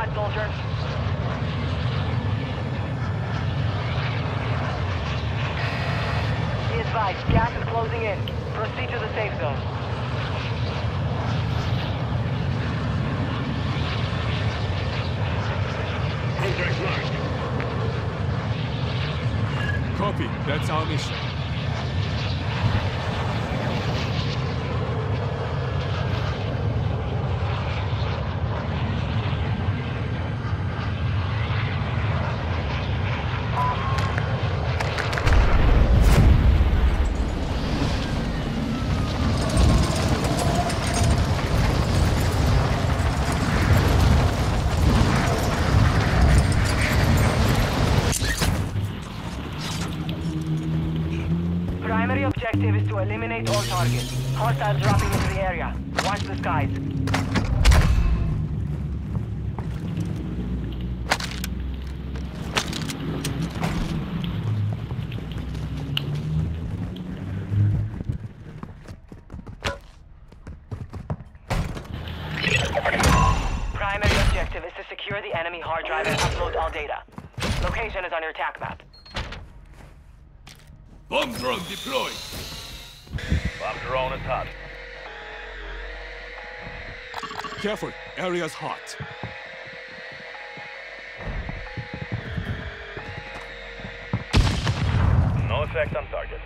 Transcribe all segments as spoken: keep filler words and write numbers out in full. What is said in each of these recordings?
spot, soldier. Be advised, gas is closing in. Proceed to the safe zone. Contact marked. Copy. That's our mission. Primary objective is to eliminate all targets. Hostiles dropping into the area. Watch the skies. Primary objective is to secure the enemy hard drive and upload all data. Location is on your attack map. Bomb drone deployed. Bomb drone is hot. Careful. Area's hot. No effect on target.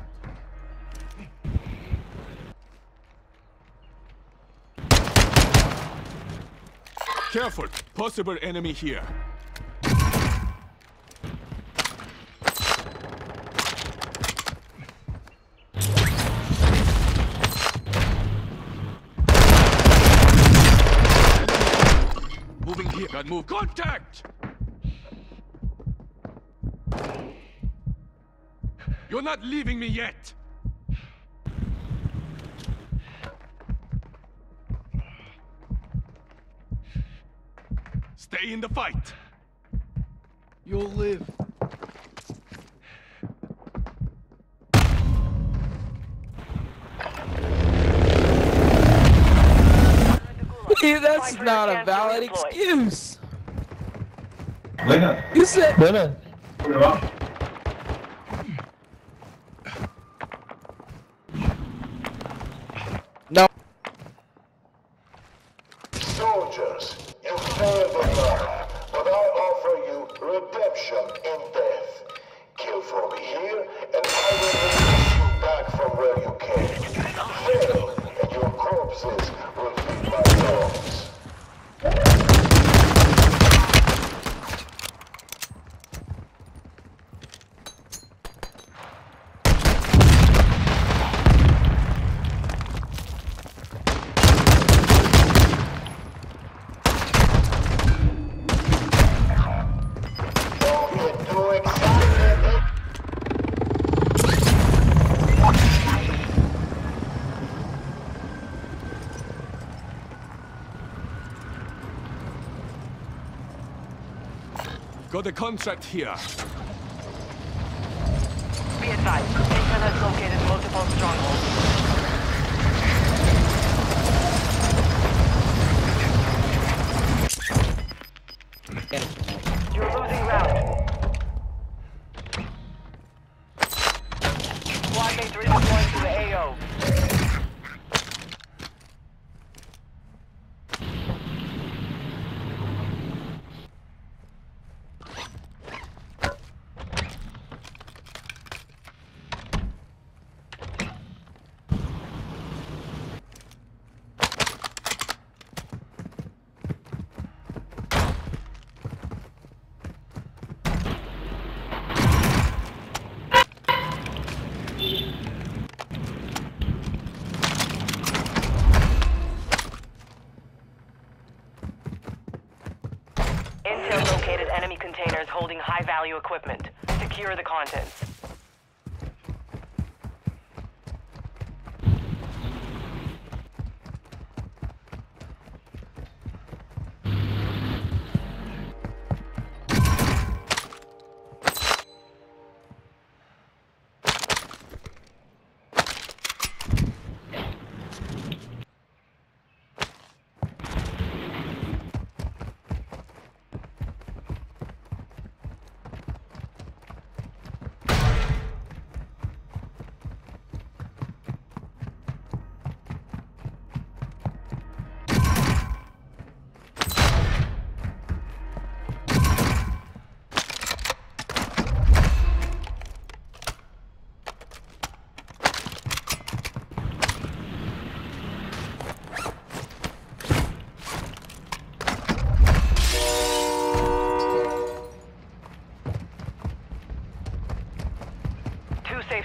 Careful. Possible enemy here. Moving here. Got move. Contact! You're not leaving me yet. Stay in the fight. You'll live. That's not a valid excuse. Buena. You said Buena. no. Soldiers, you failed the bar, but I offer you redemption in death. Kill for me here, and I will release you back from where you came. Fail, and your corpses will feed my dogs. Don't get too excited. Got a contract here. Be advised, Intel has located multiple strongholds. You're losing ground. Squad mates redeploying to the A O. Intel located enemy containers holding high-value equipment. Secure the contents.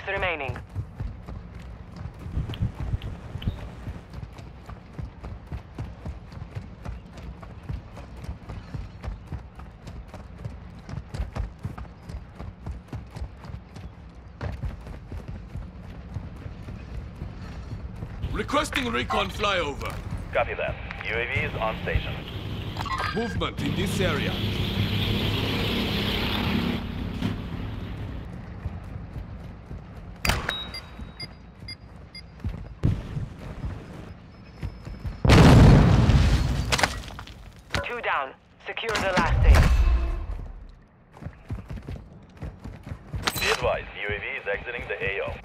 remaining. Requesting recon flyover. Copy that. U A V is on station. Movement in this area. Two down. Secure the last safe. Be advised, U A V is exiting the A O.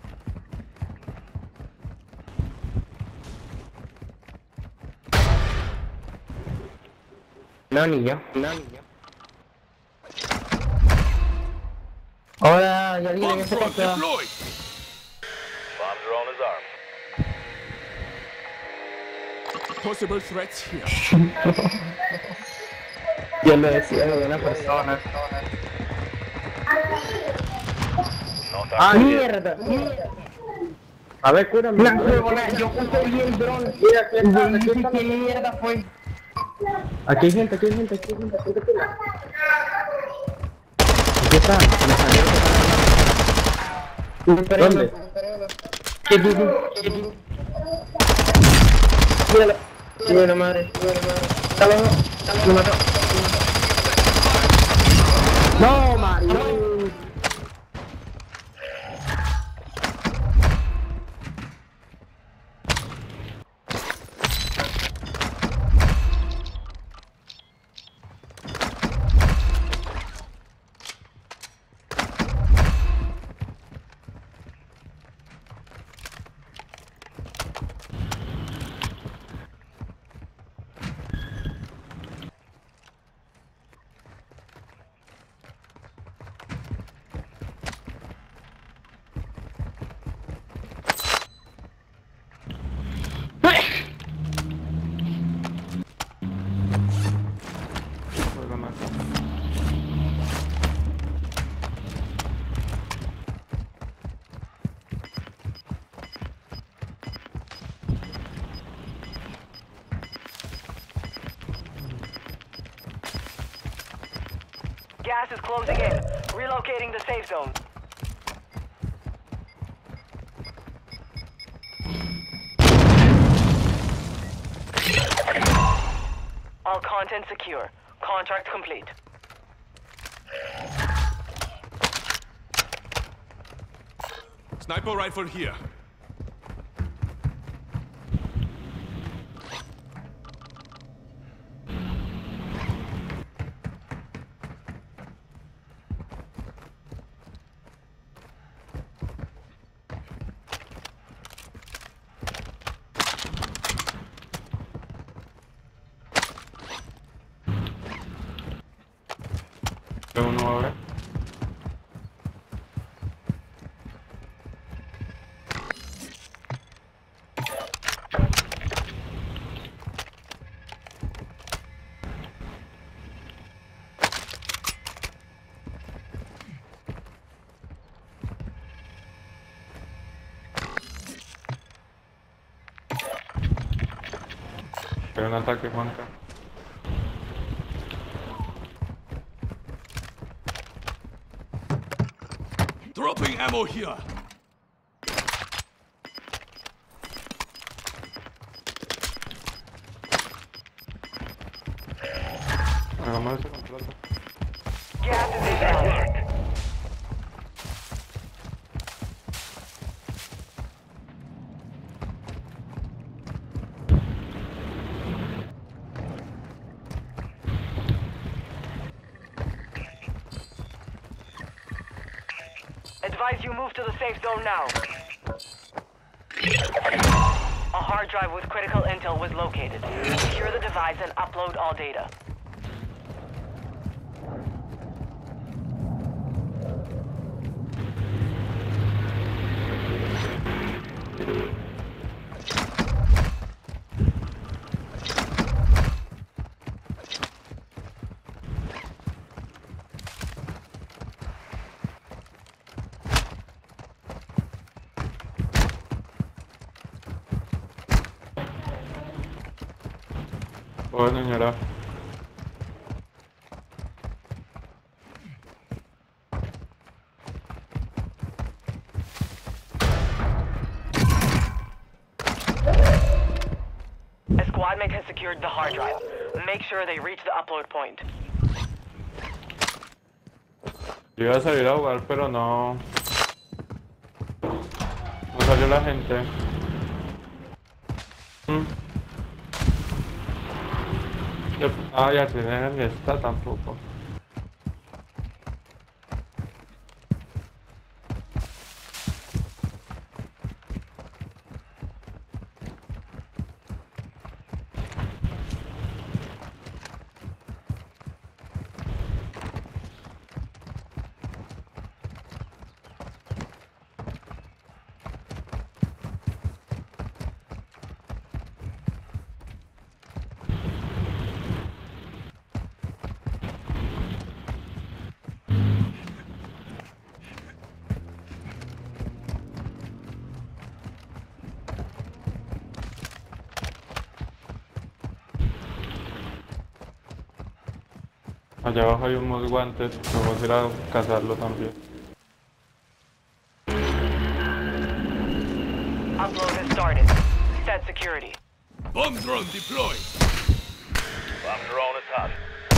No niño, no niño. Hola, ya alguien en Bomb ese front casa. deployed. Bomb drone is armed. Possible threats here. Yo lo decía de una persona. No ¡Ah, target. mierda! A ver, cúrame. La huevona, yo puse bien el dron. Mira, ¿qué tal? ¿Qué mierda fue? Aquí hay gente, aquí hay gente, aquí hay gente, aquí hay gente. Aquí está, me salió. ¿Dónde? ¿Qué tú? ¿Qué tú? Míralo. Buena madre, buena madre. Está loco, lo mató. No, Mario. Gas is closing in. Relocating the safe zone. All content secure. Contract complete. Sniper rifle here. Uno ahora. Pero un ataque, Juanca. Dropping ammo here. Hagamos ese control. Gas is inbound. Advise you move to the safe zone now. A hard drive with critical intel was located. Secure the device and upload all data. Oh, señora. A squad mate has secured the hard drive. Make sure they reach the upload point. Yo iba a salir a jugar, pero no. No salió la gente. Mm. Yo- Ah, ya tienen esta tampoco. Allá abajo hay unos guantes, vamos a ir a cazarlo también. Upload has started. Set security. Bomb drone deployed. Bomb drone is hot.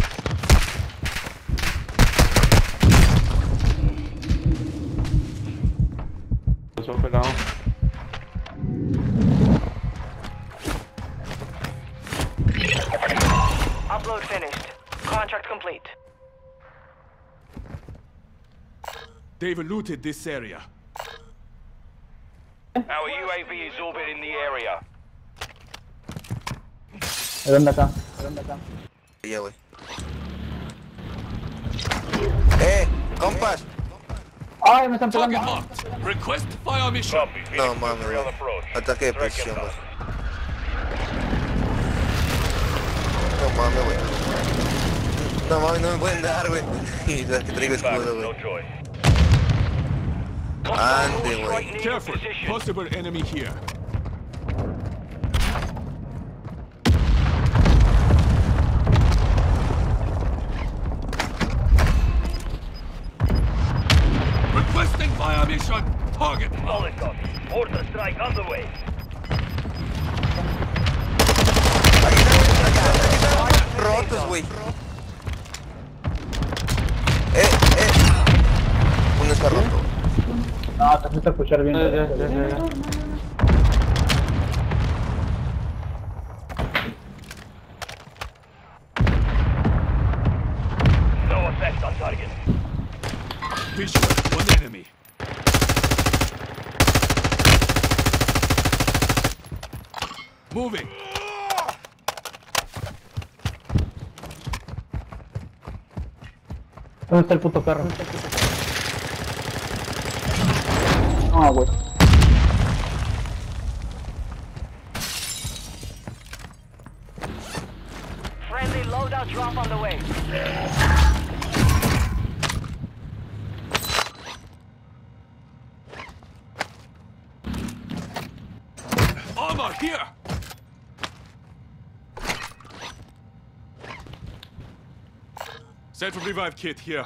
Eso pelado. Upload finished. Contract complete. They've looted this area. Our U A V is orbiting the area. ¿De dónde acá? ¿De dónde acá? Ya, güey. ¡Eh! ¡Compas! ¡Ay, me están pegando! Target marked. Request fire mission. Copy. No Phoenix mames, three on güey. approach. Ataque de Strike precisión, güey. inbound. No mames, güey. No mames, no me pueden dar, güey. Y las que traigo escudo, No güey. choice. Ande, güey. Careful. Possible enemy here. Requesting fire mission. Target marked. Molotov. Order strike on the way. Rotos, güey. Eh, eh. Uno está roto. No, te fuiste a escuchar bien. Ya, ya, ya, ya. No effect on target. Visual. One enemy. Moving. ¿Dónde está el puto carro? No, güey. Friendly loadout drop on the way. Armor here. Self-revive kit here.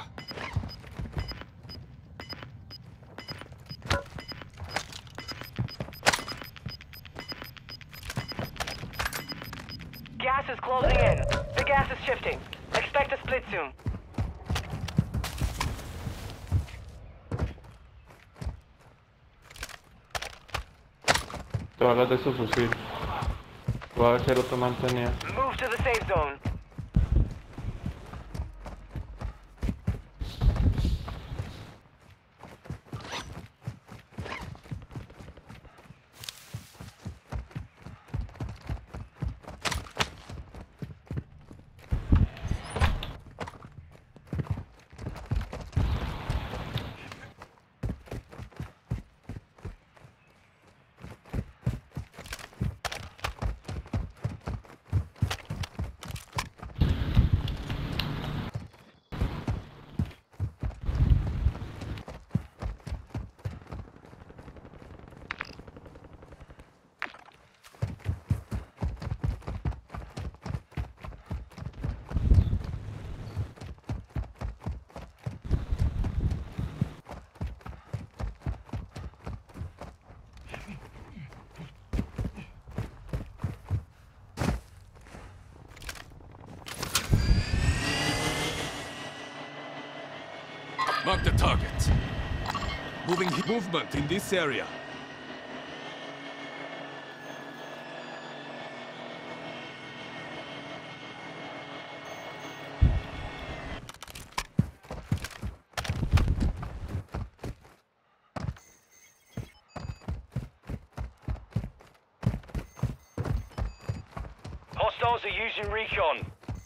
Gas is closing in. The gas is shifting. Expect a split soon. Te hablas de su fusil. Voy a ver si el otro mantenía. Move to the safe zone. Mark the target. Moving movement in this area. Hostiles are using recon.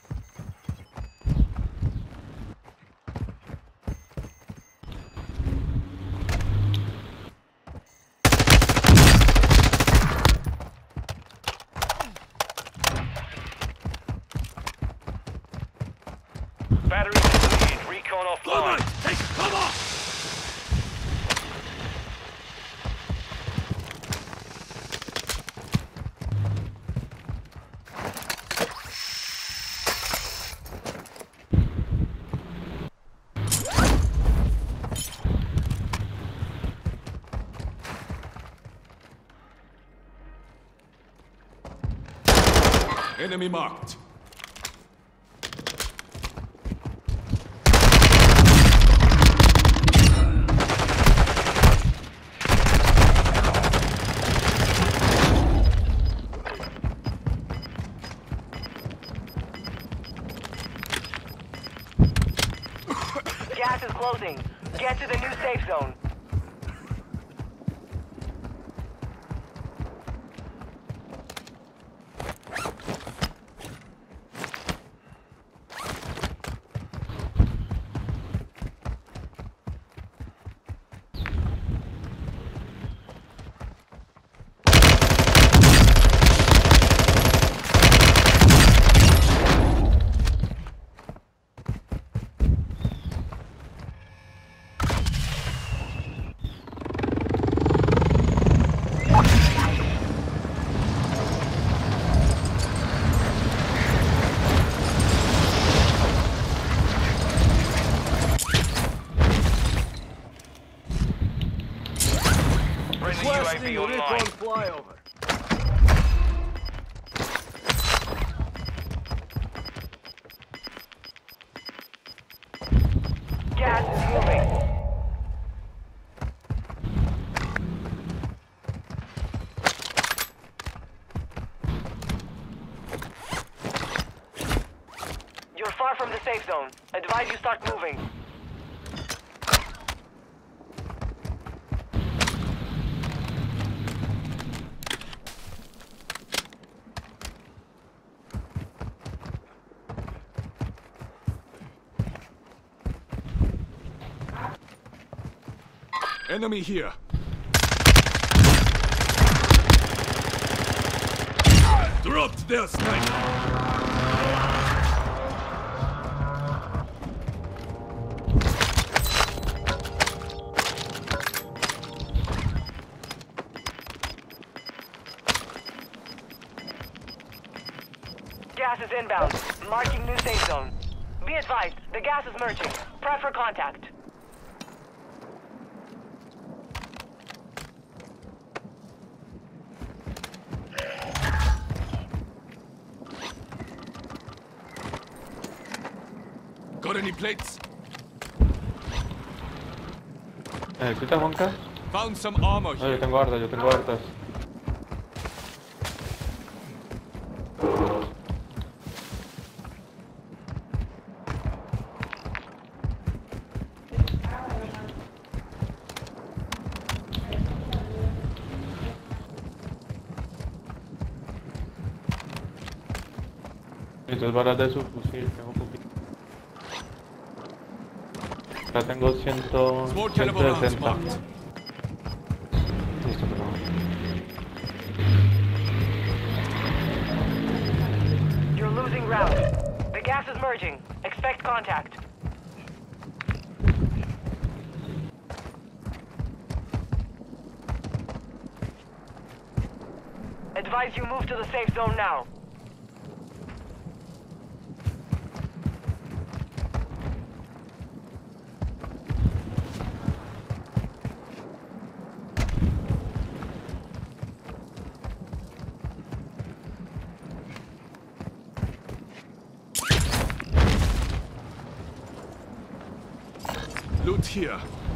Battery depleted. Recon offline. Alright, take cover! Enemy marked. Gas is closing. Get to the new safe zone. Friendly U A V online. flyover. Gas is moving. You're far from the safe zone. Advise you start moving. Enemy here. Dropped their sniper. Gas is inbound. Marking new safe zone. Be advised, the gas is merging. Prep for contact. Got any plates? ¿Necesitas, Juanca? Found some armor No, yo here. tengo hartas, yo tengo hartas. Necesitas balas de su fusil, tengo un poquito. Acá tengo cien, Small caliber rounds ciento sesenta. marked. Listo, perdón. You're losing ground. The gas is merging. Expect contact. Advise you move to the safe zone now. Loot here.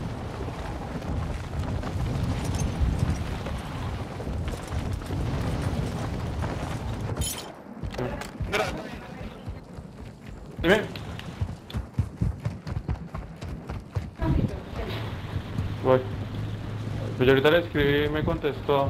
Dime. Voy. Pues yo ahorita le escribí y me contestó.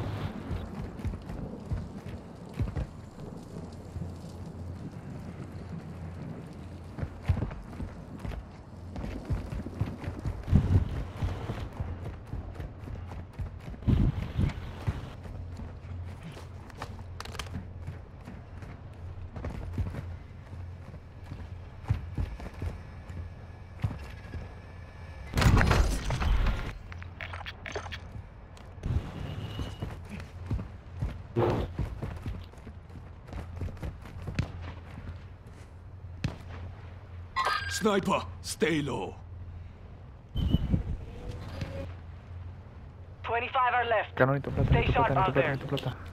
Sniper, stay low. twenty-five are left. Canonito plata, Stay necesito sharp plata, out necesito there. plata, necesito plata.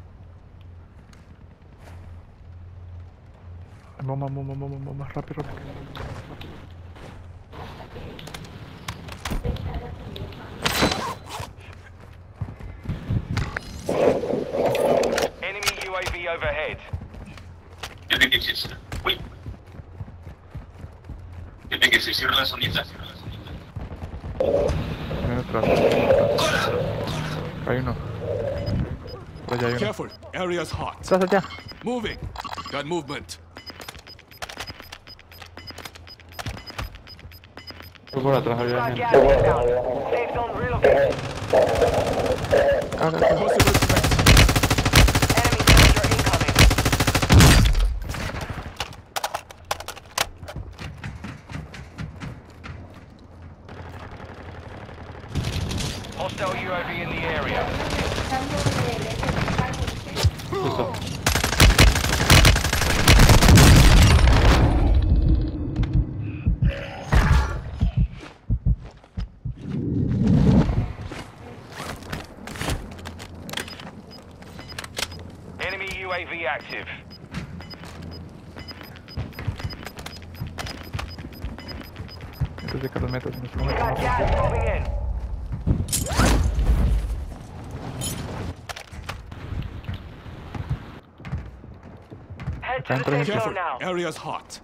Bomba, bomba, bomba, bomba, rápido, rápido. Enemy U A V overhead. Tiene que irse. Uy. Tiene que se cierra la sonita. Viene atrás. Hay uno. Por allá hay uno. Careful, area's hot. Estás allá. Moving. Got movement. Voy por atrás, había Got gente. gas inbound. Safe zone relocated. Ah, no, no. Possible threat. Enemy soldier incoming. Hostile U A V in the area. Listo. Enemy U A V active. Antes de que los metas, nos We pongan got como- gas moving in. Head to the Entering safe into- zone Careful, now. area's hot.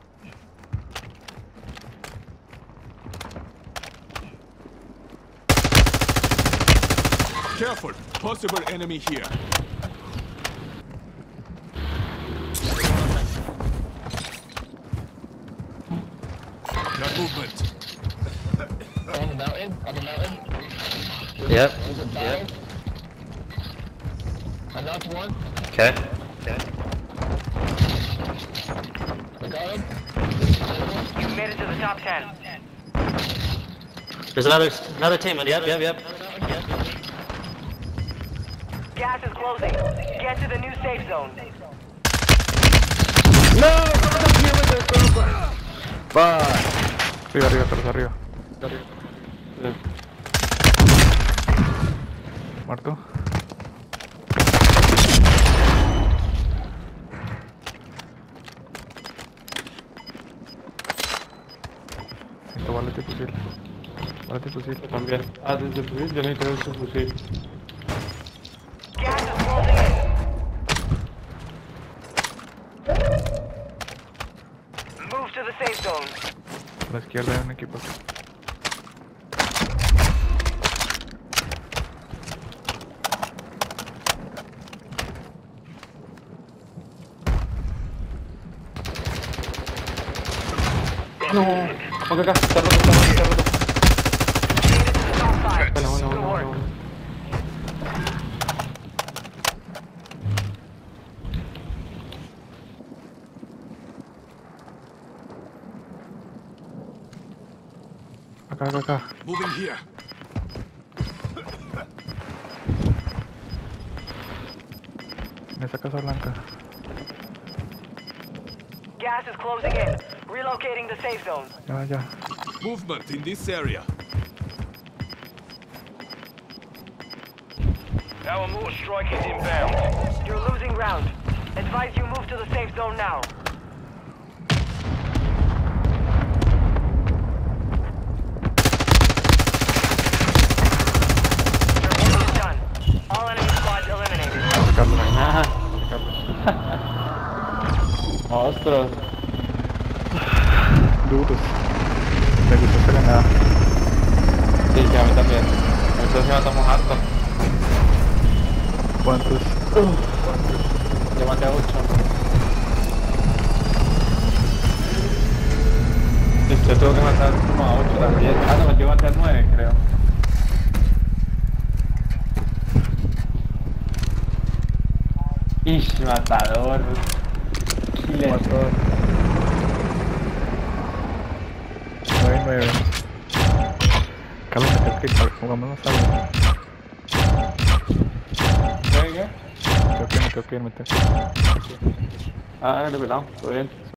Careful, possible enemy here. Got movement. On the mountain? On the mountain? Yep. Is it down? I knocked one. Okay. I got him. You made it to the top ten. There's another another team. Yep, yep, yep. Gas is closing. Get to the new safe zone. Arriba, arriba, atrás, arriba. Eh, Muerto. Necesito balas de fusil. Balas de fusil. También. Ah, desde el fusil, yo necesito ese fusil. Gas is closing in. Move to the safe zone. A la izquierda hay un equipo. No, acá, acá, está roto, está roto, está roto. Made it to the top five. Bueno, bueno, Good bueno, work. bueno. Acá, acá, acá. Moving here. En esa casa blanca. Gas is closing in. Relocating the safe zone. Ya, ya. Movement in this area. Our mortar strike is inbound. You're losing ground. Advise you move to the safe zone now. otros. Duros. Me gustó esta ganada. Sí, que a mí también. Entonces matamos harto. ¿Cuántos? Yo maté a ocho. Yo tengo que matar como a ocho también. Ah, no, yo maté a nueve, creo. Ish, matador. Killer. Matador. nueve nueve. Carlos, me tengo que ir, pongámonos algo. ¿Qué? ¿Qué? Tengo que irme, tengo que irme, tengo que irme. Ah, le pelado, todo bien.